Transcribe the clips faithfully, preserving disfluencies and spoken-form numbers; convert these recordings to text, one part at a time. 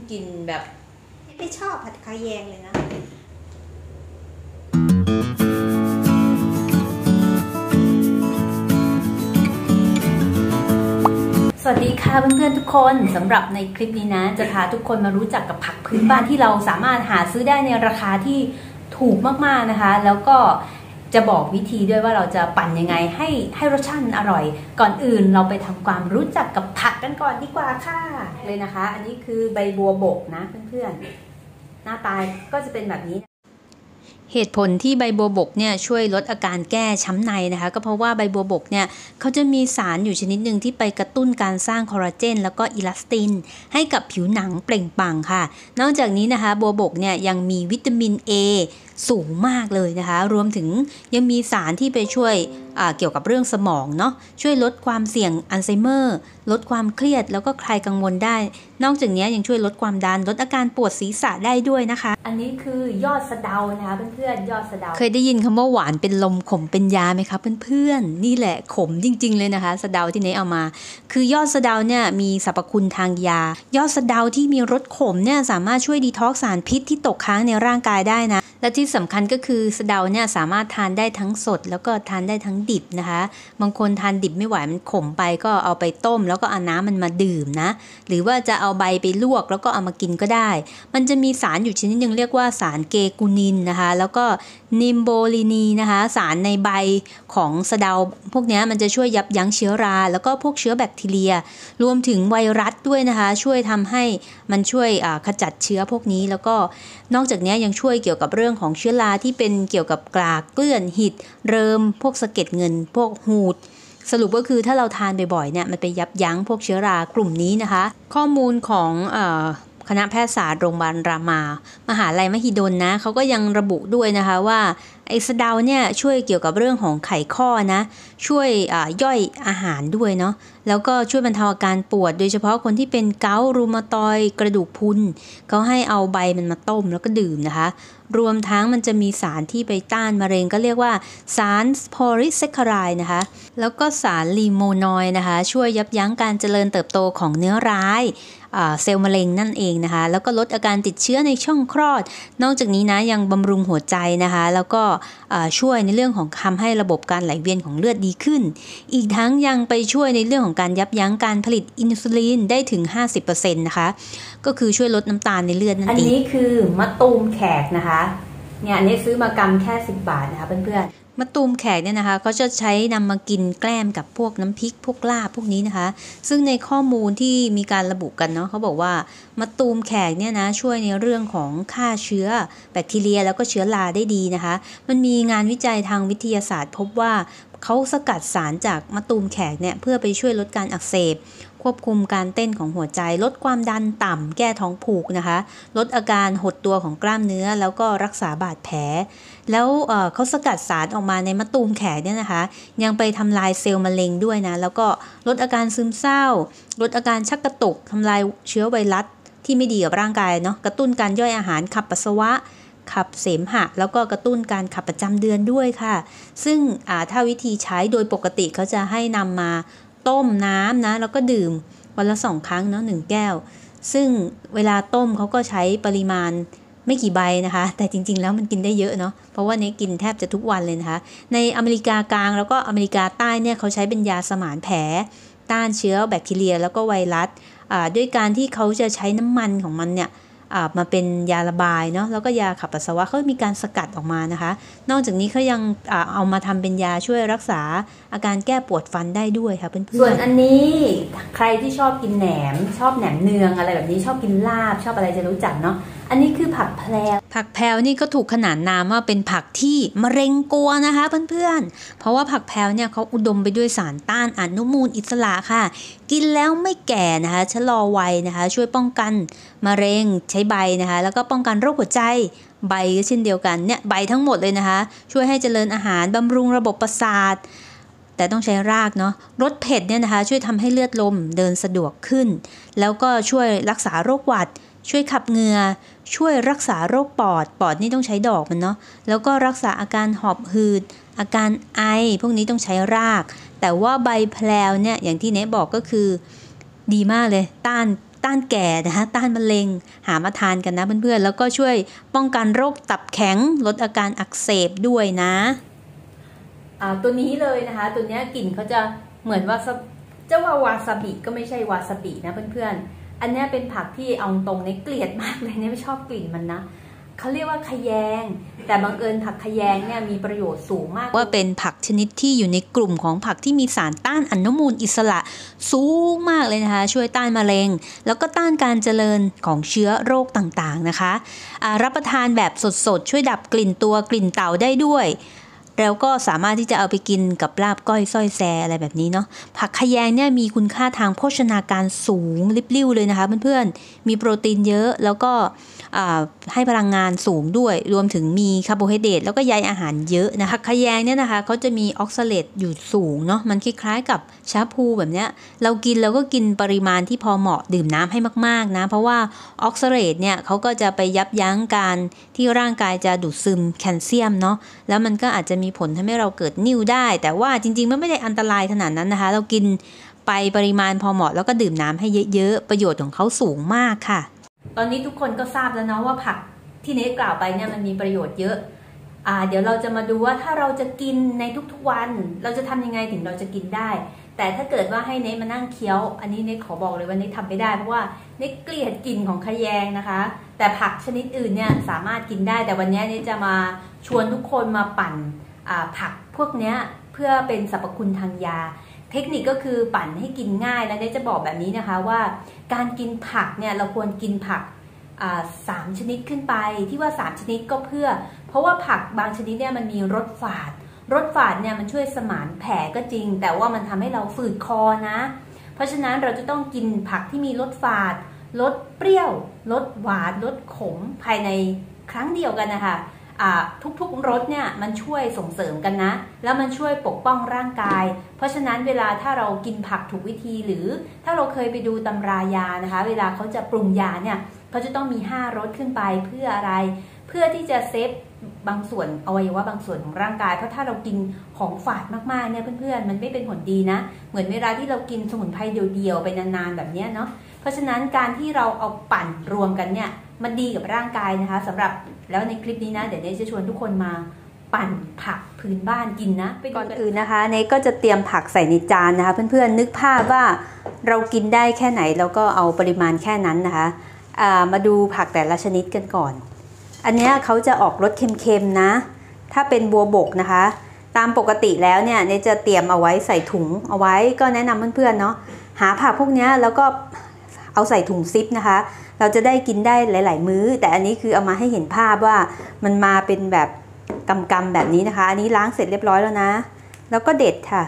กินแบบไม่ชอบผัดคาแยงเลยนะสวัสดีค่ะเพื่อนๆทุกคนสำหรับในคลิปนี้นะจะพาทุกคนมารู้จักกับผักพื้นบ้านที่เราสามารถหาซื้อได้ในราคาที่ถูกมากๆนะคะแล้วก็จะบอกวิธีด้วยว่าเราจะปั่นยังไงให้ให้รสชาติอร่อยก่อนอื่นเราไปทำความรู้จักกับผักกันก่อนดีกว่าค่ะเลยนะคะอันนี้คือใบบัวบกนะเพื่อนๆหน้าตาก็จะเป็นแบบนี้เหตุผลที่ใบบัวบกเนี่ยช่วยลดอาการแก้ช้ำในนะคะก็เพราะว่าใบบัวบกเนี่ยเขาจะมีสารอยู่ชนิดหนึ่งที่ไปกระตุ้นการสร้างคอลลาเจนแล้วก็อิลาสตินให้กับผิวหนังเปล่งปลั่งค่ะนอกจากนี้นะคะบัวบกเนี่ยยังมีวิตามิน A สูงมากเลยนะคะรวมถึงยังมีสารที่ไปช่วยเกี่ยวกับเรื่องสมองเนาะช่วยลดความเสี่ยงอัลไซเมอร์ลดความเครียดแล้วก็คลายกังวลได้นอกจากนี้ยังช่วยลดความดันลดอาการปวดศีรษะได้ด้วยนะคะอันนี้คือยอดสะเดานะคะเพื่อนๆยอดสะเดาเคยได้ยินคำว่าหวานเป็นลมขมเป็นยาไหมคะเพื่อนๆนี่แหละขมจริงๆเลยนะคะสะเดาที่เนยเอามาคือยอดสะเดาเนี่ยมีสรรพคุณทางยายอดสะเดาที่มีรสขมเนี่ยสามารถช่วยดีท็อกซ์สารพิษที่ตกค้างในร่างกายได้นะและที่สำคัญก็คือสะเดาเนี่ยสามารถทานได้ทั้งสดแล้วก็ทานได้ทั้งดิบนะคะบางคนทานดิบไม่ไหวมันขมไปก็เอาไปต้มแล้วก็เอาน้ำมันมาดื่มนะหรือว่าจะเอาใบไปลวกแล้วก็เอามากินก็ได้มันจะมีสารอยู่ชนิดนึงเรียกว่าสารเกกูนินนะคะแล้วก็นิมโบลินีนะคะสารในใบของสะเดาพวกนี้มันจะช่วยยับยั้งเชื้อราแล้วก็พวกเชื้อแบคทีเรียรวมถึงไวรัสด้วยนะคะช่วยทำให้มันช่วยขจัดเชื้อพวกนี้แล้วก็นอกจากนี้ยังช่วยเกี่ยวกับเรื่องของเชื้อราที่เป็นเกี่ยวกับกลากเกลื่อนหิดเริมพวกสะเก็ดเงินพวกหูดสรุปก็คือถ้าเราทานบ่อยๆเนี่ยมันไปยับยั้งพวกเชื้อรากลุ่มนี้นะคะข้อมูลของเอ่อคณะแพทยศาสตร์โรงพยาบาลรามามหาลัยมหิดลนะเขาก็ยังระบุด้วยนะคะว่าไอ้สะเดาเนี่ยช่วยเกี่ยวกับเรื่องของไขข้อนะช่วยย่อยอาหารด้วยเนาะแล้วก็ช่วยบรรเทาอาการปวดโดยเฉพาะคนที่เป็นเกาต์รูมาตอยด์กระดูกพรุนเขาให้เอาใบมันมาต้มแล้วก็ดื่มนะคะรวมทั้งมันจะมีสารที่ไปต้านมะเร็งก็เรียกว่าสารโพลีแซคคาไรด์นะคะแล้วก็สารลีโมนอยด์นะคะช่วยยับยั้งการเจริญเติบโตของเนื้อร้ายเซลล์มะเร็งนั่นเองนะคะแล้วก็ลดอาการติดเชื้อในช่องคลอดนอกจากนี้นะยังบำรุงหัวใจนะคะแล้วก็ช่วยในเรื่องของทำให้ระบบการไหลเวียนของเลือดดีขึ้นอีกทั้งยังไปช่วยในเรื่องของการยับยั้งการผลิตอินซูลินได้ถึง ห้าสิบเปอร์เซ็นต์ นะคะก็คือช่วยลดน้ำตาลในเลือดนั่นเองอันนี้คือมะตูมแขกนะคะเนี่ยอันนี้ซื้อมากำแค่สิบบาทนะคะเพื่อนๆมะตูมแขกเนี่ยนะคะเขาจะใช้นำมากินแกล้มกับพวกน้ำพริกพวกลาบพวกนี้นะคะซึ่งในข้อมูลที่มีการระบุกันเนาะเขาบอกว่ามะตูมแขกเนี่ยนะช่วยในเรื่องของฆ่าเชื้อแบคทีเรียแล้วก็เชื้อราได้ดีนะคะมันมีงานวิจัยทางวิทยาศาสตร์พบว่าเขาสกัดสารจากมะตูมแขกเนี่ยเพื่อไปช่วยลดการอักเสบควบคุมการเต้นของหัวใจลดความดันต่ำแก้ท้องผูกนะคะลดอาการหดตัวของกล้ามเนื้อแล้วก็รักษาบาดแผลแล้วเอ่อเขาสกัดสารออกมาในมะตูมแขกเนี่ยนะคะยังไปทำลายเซลล์มะเร็งด้วยนะแล้วก็ลดอาการซึมเศร้าลดอาการชักกระตุกทำลายเชื้อไวรัสที่ไม่ดีกับร่างกายเนาะกระตุ้นการย่อยอาหารขับปัสสาวะขับเสมหะแล้วก็กระตุ้นการขับประจำเดือนด้วยค่ะซึ่งถ้าวิธีใช้โดยปกติเขาจะให้นำมาต้มน้ำนะแล้วก็ดื่มวันละสองครั้งเนาะหนึ่งแก้วซึ่งเวลาต้มเขาก็ใช้ปริมาณไม่กี่ใบนะคะแต่จริงๆแล้วมันกินได้เยอะเนาะเพราะว่าเนี่ยกินแทบจะทุกวันเลยนะคะในอเมริกากลางแล้วก็อเมริกาใต้เนี่ยเขาใช้เป็นยาสมานแผลต้านเชื้อแบคทีเรียแล้วก็ไวรัสด้วยการที่เขาจะใช้น้ำมันของมันเนี่ยมาเป็นยาระบายเนาะแล้วก็ยาขับปัสสาวะเขามีการสกัดออกมานะคะนอกจากนี้เขายังเอามาทำเป็นยาช่วยรักษาอาการแก้ปวดฟันได้ด้วยค่ะเพื่อนๆส่วนอันนี้ใครที่ชอบกินแหนมชอบแหนมเนืองอะไรแบบนี้ชอบกินลาบชอบอะไรจะรู้จักเนาะอันนี้คือผักแพรวผักแพรวนี่ก็ถูกขนานนามว่าเป็นผักที่มะเร็งกลัวนะคะเพื่อนๆเพราะว่าผักแพรวเนี่ยเขาอุดมไปด้วยสารต้านอนุมูลอิสระค่ะกินแล้วไม่แก่นะคะชะลอวัยนะคะช่วยป้องกันมะเร็งใช้ใบนะคะแล้วก็ป้องกันโรคหัวใจใบก็เช่นเดียวกันเนี่ยใบทั้งหมดเลยนะคะช่วยให้เจริญอาหารบำรุงระบบประสาทแต่ต้องใช้รากเนาะรสเผ็ดเนี่ยนะคะช่วยทำให้เลือดลมเดินสะดวกขึ้นแล้วก็ช่วยรักษาโรคหวัดช่วยขับเหงื่อช่วยรักษาโรคปอดปอดนี่ต้องใช้ดอกมันเนาะแล้วก็รักษาอาการหอบหืดอาการไอพวกนี้ต้องใช้รากแต่ว่าใบแพรวเนี่ยอย่างที่เนทบอกก็คือดีมากเลยต้าน ต้ต้านแก่นะคะต้านมะเร็งหามาทานกันนะเพื่อนๆแล้วก็ช่วยป้องกันโรคตับแข็งลดอาการอักเสบด้วยนะอ่าตัวนี้เลยนะคะตัวนี้กลิ่นเขาจะเหมือนว่าจะว่าวาซาบิก็ไม่ใช่วาซาบินะเพื่อนๆอันนี้เป็นผักที่เอาตรงในเกลียดมากเลยเนี่ยไม่ชอบกลิ่นมันนะเขาเรียกว่าขยงแต่บังเอิญผักขยงเนี่ยมีประโยชน์สูงมากว่าเป็นผักชนิดที่อยู่ในกลุ่มของผักที่มีสารต้านอนุมูลอิสระสูงมากเลยนะคะช่วยต้านมะเร็งแล้วก็ต้านการเจริญของเชื้อโรคต่างๆนะคะรับประทานแบบสดๆช่วยดับกลิ่นตัวกลิ่นเต่าได้ด้วยแล้วก็สามารถที่จะเอาไปกินกับลาบก้อยส้อยแซอะไรแบบนี้เนาะผักขยงเนี่ยมีคุณค่าทางโภชนาการสูงลิบลิ่วเลยนะคะเพื่อนๆมีโปรตีนเยอะแล้วก็ให้พลังงานสูงด้วยรวมถึงมีคาร์โบไฮเดรตแล้วก็ใยอาหารเยอะนะคะผักขยงเนี่ยนะคะเขาจะมีออกซาเลตอยู่สูงเนาะมันคล้ายๆกับชาพูแบบเนี้ยเรากินเราก็กินปริมาณที่พอเหมาะดื่มน้ำให้มากๆนะเพราะว่าออกซาเลตเนี่ยเขาก็จะไปยับยั้งการที่ร่างกายจะดูดซึมแคลเซียมเนาะแล้วมันก็อาจจะมีผลทำให้เราเกิดนิ่วได้แต่ว่าจริงๆมันไม่ได้อันตรายขนาดนั้นนะคะเรากินไปปริมาณพอเหมาะแล้วก็ดื่มน้ำให้เยอะๆประโยชน์ของเขาสูงมากค่ะตอนนี้ทุกคนก็ทราบแล้วเนาะว่าผักที่เนทกล่าวไปเนี่ยมันมีประโยชน์เยอะอ่าเดี๋ยวเราจะมาดูว่าถ้าเราจะกินในทุกๆวันเราจะทำยังไงถึงเราจะกินได้แต่ถ้าเกิดว่าให้เนทมานั่งเคี้ยวอันนี้เนทขอบอกเลยว่าเนททำไม่ได้เพราะว่าเนทเกลียดกลิ่นของขยงนะคะแต่ผักชนิดอื่นเนี่ยสามารถกินได้แต่วันนี้เนทจะมาชวนทุกคนมาปั่นผักพวกนี้เพื่อเป็นสรรพคุณทางยาเทคนิคก็คือปั่นให้กินง่ายและได้จะบอกแบบนี้นะคะว่าการกินผักเนี่ยเราควรกินผักสามชนิดขึ้นไปที่ว่าสามชนิดก็เพื่อเพราะว่าผักบางชนิดเนี่ยมันมีรสฝาดรสฝาดเนี่ยมันช่วยสมานแผลก็จริงแต่ว่ามันทำให้เราฝืดคอนะเพราะฉะนั้นเราจะต้องกินผักที่มีรสฝาดรสเปรี้ยวรสหวานรสขมภายในครั้งเดียวกันนะคะทุกๆรสเนี่ยมันช่วยส่งเสริมกันนะแล้วมันช่วยปกป้องร่างกายเพราะฉะนั้นเวลาถ้าเรากินผักถูกวิธีหรือถ้าเราเคยไปดูตำรายานะคะเวลาเขาจะปรุงยาเนี่ยเขาจะต้องมีห้ารสขึ้นไปเพื่ออะไรเพื่อที่จะเซฟบางส่วนอวัยวะบางส่วนของร่างกายเพราะถ้าเรากินของฝาดมากๆเนี่ยเพื่อนๆมันไม่เป็นผลดีนะเหมือนเวลาที่เรากินสมุนไพรเดียวๆไปนานๆแบบนี้เนาะเพราะฉะนั้นการที่เราเอาปั่นรวมกันเนี่ยมันดีกับร่างกายนะคะสำหรับแล้วในคลิปนี้นะเดี๋ยวเนทจะชวนทุกคนมาปั่นผักพื้นบ้านกินนะก่อนอื่นนะคะเนทก็จะเตรียมผักใส่ในจานนะคะเพื่อนๆนึกภาพว่าเรากินได้แค่ไหนแล้วก็เอาปริมาณแค่นั้นนะคะมาดูผักแต่ละชนิดกันก่อนอันนี้เขาจะออกรสเค็มๆนะถ้าเป็นบัวบกนะคะตามปกติแล้วเนี่ยเนทจะเตรียมเอาไว้ใส่ถุงเอาไว้ก็แนะนำเพื่อนๆเนาะหาผักพวกนี้แล้วก็เอาใส่ถุงซิปนะคะเราจะได้กินได้หลายๆมื้อแต่อันนี้คือเอามาให้เห็นภาพว่ามันมาเป็นแบบกำๆแบบนี้นะคะอันนี้ล้างเสร็จเรียบร้อยแล้วนะแล้วก็เด็ดค่ะ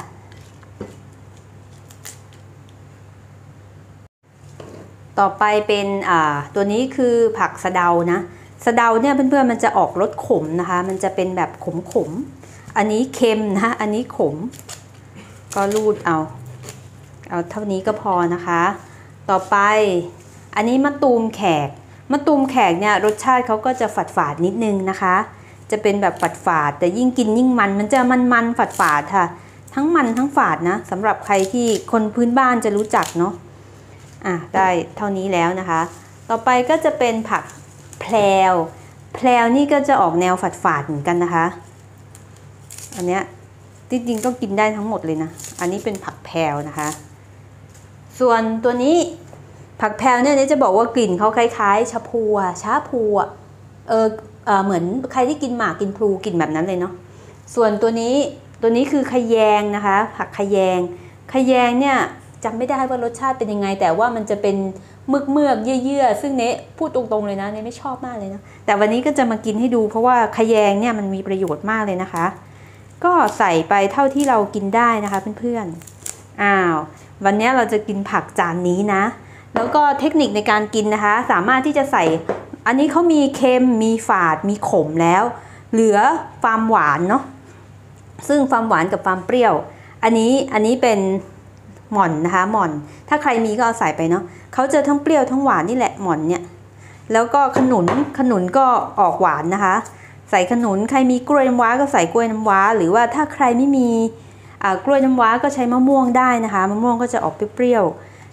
ต่อไปเป็นอ่าตัวนี้คือผักสะเดานะสะเดาเนี่ยเพื่อนๆมันจะออกรสขมนะคะมันจะเป็นแบบขมๆอันนี้เค็มนะอันนี้ขมก็รูดเอาเอาเท่านี้ก็พอนะคะต่อไปอันนี้มะตูมแขกมะตูมแขกเนี่ยรสชาติเขาก็จะฝาดฝาดนิดนึงนะคะจะเป็นแบบฝาดฝาดแต่ยิ่งกินยิ่งมันมันจะมันมันฝาดฝาดค่ะทั้งมันทั้งฝาดนะสำหรับใครที่คนพื้นบ้านจะรู้จักเนาะอ่ะได้เท่านี้แล้วนะคะต่อไปก็จะเป็นผักแพลวแพลวนี่ก็จะออกแนวฝาดฝาดเหมือนกันนะคะอันเนี้ยจริงๆก็กินได้ทั้งหมดเลยนะอันนี้เป็นผักแพลวนะคะส่วนตัวนี้ผักแพลวเนี่ยจะบอกว่ากลิ่นเขาคล้ายๆชาพูอะชาพูอะเออเออเหมือนใครที่กินหมากกินพลูกลิ่นแบบนั้นเลยเนาะส่วนตัวนี้ตัวนี้คือขยงนะคะผักขยงขยงเนี่ยจำไม่ได้ว่ารสชาติเป็นยังไงแต่ว่ามันจะเป็นเมือกเมือกเยื่อๆซึ่งเนะพูดตรงๆเลยนะเนะไม่ชอบมากเลยนะแต่วันนี้ก็จะมากินให้ดูเพราะว่าขยงเนี่ยมันมีประโยชน์มากเลยนะคะก็ใส่ไปเท่าที่เรากินได้นะคะเพื่อนๆอ้าววันนี้เราจะกินผักจานนี้นะแล้วก็เทคนิคในการกินนะคะสามารถที่จะใส่อันนี้เขามีเค็มมีฝาดมีขมแล้วเหลือความหวานเนาะซึ่งความหวานกับความเปรี้ยวอันนี้อันนี้เป็นหม่อนนะคะหม่อนถ้าใครมีก็เอาใส่ไปเนาะเขาจะทั้งเปรี้ยวทั้งหวานนี่แหละหม่อนเนี่ยแล้วก็ขนุนขนุนก็ออกหวานนะคะใส่ขนุนใครมีกล้วยน้ำว้าก็ใส่กล้วยน้ำว้าหรือว่าถ้าใครไม่มีกล้วยน้ำว้าก็ใช้มะม่วงได้นะคะมะม่วงก็จะออกเปรี้ยว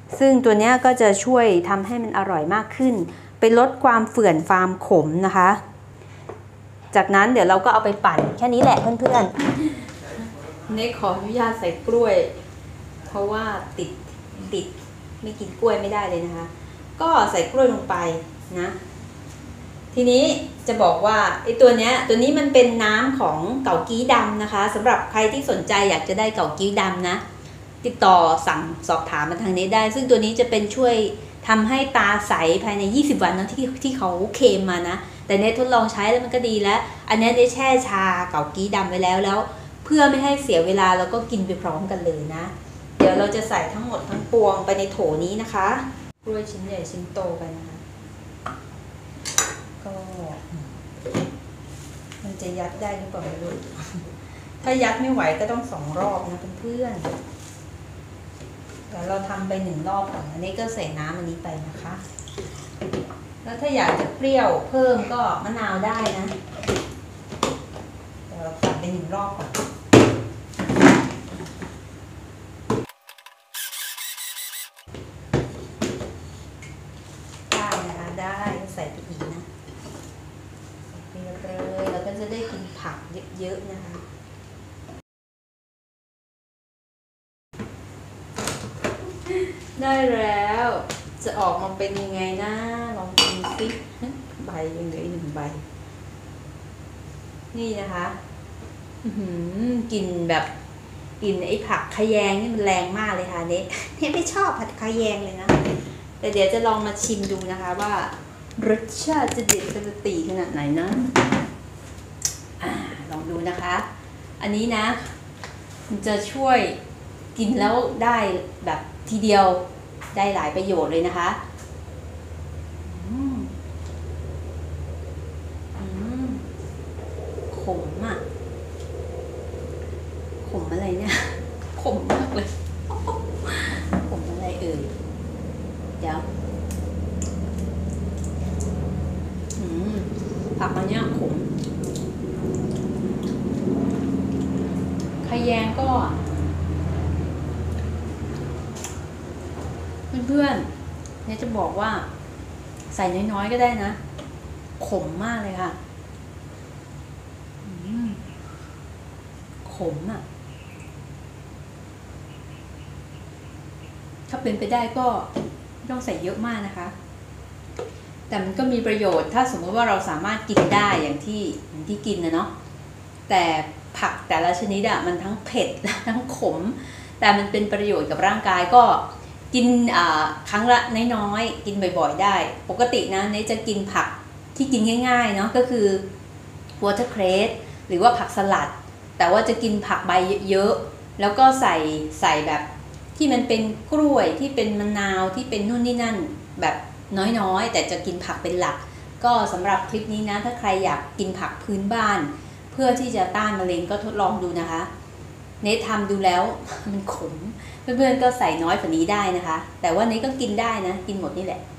ซึ่งตัวนี้ก็จะช่วยทำให้มันอร่อยมากขึ้นไปลดความเฝื่อนความขมนะคะจากนั้นเดี๋ยวเราก็เอาไปปั่นแค่นี้แหละเพื่อนๆเนขออนุญาตใส่กล้วยเพราะว่าติดติดไม่กินกล้วยไม่ได้เลยนะคะก็ใส่กล้วยลงไปนะทีนี้จะบอกว่าไอ้ตัวเนี้ยตัวนี้มันเป็นน้ำของเกากี้ดำนะคะสำหรับใครที่สนใจอยากจะได้เกากี้ดำนะติดต่อสั่งสอบถามมาทางนี้ได้ซึ่งตัวนี้จะเป็นช่วยทำให้ตาใสภายในยี่สิบวันนะที่ที่เขาเคลมมานะแต่เนททดลองใช้แล้วมันก็ดีแล้วอันนี้ได้แช่ชาเกากี้ดำไว้แล้วแล้วเพื่อไม่ให้เสียเวลาแล้วก็กินไปพร้อมกันเลยนะเดี๋ยวเราจะใส่ทั้งหมดทั้งปวงไปในโถนี้นะคะกล้วยชิ้นใหญ่ชิ้นโตไปนะคะก็มันจะยัดได้หรือเปล่าไม่รู้ถ้ายัดไม่ไหวก็ต้องสองรอบนะเพื่อนๆเดี๋ยวเราทำไปหนึ่งรอบก่อนอันนี้ก็ใส่น้ำอันนี้ไปนะคะแล้วถ้าอยากจะเปรี้ยวเพิ่มก็มะนาวได้นะเดี๋ยวเราทำไปหนึ่งรอบก่อนได้นะคะได้ใส่ไปอีกนะเปรี้ยวเลยแล้วก็จะได้กินผักเยอะๆนะคะได้แล้วจะออกมาเป็นยังไงนะลองกินสิใบยังเหลืออีกหนึ่งใบนี่นะคะกลิ่นแบบกลิ่นไอ้ผักขยงนี่มันแรงมากเลยค่ะเนทเนทไม่ชอบผัดขยงเลยนะแต่เดี๋ยวจะลองมาชิมดูนะคะว่ารสชาติจะเด็ดจะตีขนาดไหนนะอ่าลองดูนะคะอันนี้นะมันจะช่วยกินแล้วได้แบบทีเดียวได้หลายประโยชน์เลยนะคะอืมอืมขมอ่ะขมอะไรเนี่ยขมมากเลยขมอะไรเอ่ยเดี๋ยวอืมผักอันเนี้ยขมขยงก็เพื่อนๆเนี่ยจะบอกว่าใส่น้อยๆก็ได้นะขมมากเลยค่ะขมอ่ะถ้าเป็นไปได้ก็ไม่ต้องใส่เยอะมากนะคะแต่มันก็มีประโยชน์ถ้าสมมติว่าเราสามารถกินได้อย่างที่อย่างที่กินนะเนาะแต่ผักแต่ละชนิดอะมันทั้งเผ็ดทั้งขมแต่มันเป็นประโยชน์กับร่างกายก็กินครั้งละน้อยๆกินบ่อยๆได้ปกตินะเนทจะกินผักที่กินง่ายๆเนาะก็คือ watercress หรือว่าผักสลัดแต่ว่าจะกินผักใบเยอะๆแล้วก็ใส่ใส่แบบที่มันเป็นกล้วยที่เป็นมะนาวที่เป็นนู่นนี่นั่นแบบน้อยๆแต่จะกินผักเป็นหลักก็สำหรับคลิปนี้นะถ้าใครอยากกินผักพื้นบ้านเพื่อที่จะต้านมะเร็งก็ทดลองดูนะคะเนททำดูแล้วมันขมเพื่อนๆก็ใส่น้อยกว่านี้ได้นะคะแต่ว่าเนทก็กินได้นะกินหมดนี่แหละ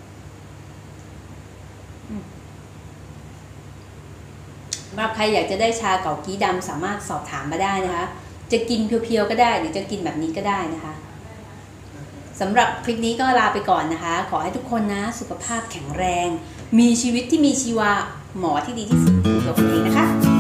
สำหรับใครอยากจะได้ชาเกากี้ดำสามารถสอบถามมาได้นะคะจะกินเพียวๆก็ได้หรือจะกินแบบนี้ก็ได้นะคะสำหรับคลิปนี้ก็ลาไปก่อนนะคะขอให้ทุกคนนะสุขภาพแข็งแรงมีชีวิตที่มีชีวาหมอที่ดีที่สุดคือตัวคุณเองนะคะ